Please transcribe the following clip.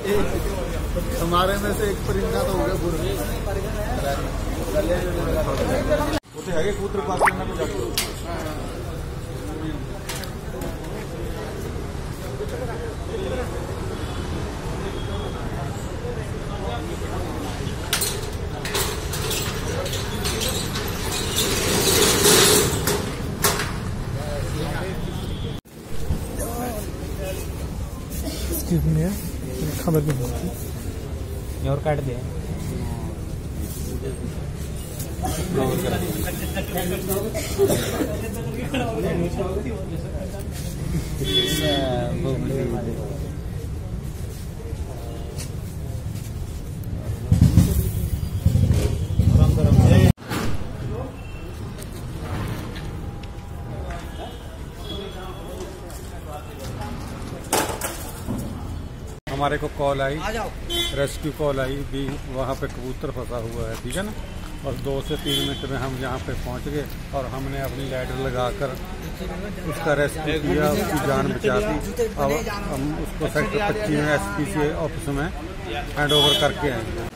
हमारे में से एक परिंदा तो हो गया पूरा। वो तो है कबूतर पास करना भी जाते। खबर भी नहीं और काट दे हमारे को कॉल आई, रेस्क्यू कॉल आई भी, वहाँ पे कबूतर फंसा हुआ है, ठीक है ना। और 2 से 3 मिनट में हम यहाँ पे पहुँच गए और हमने अपनी लैडर लगाकर उसका रेस्क्यू किया, उसकी जान बचा दी। अब हम उसको सेक्टर 25 में SPCA ऑफिस में हैंड ओवर करके आएंगे।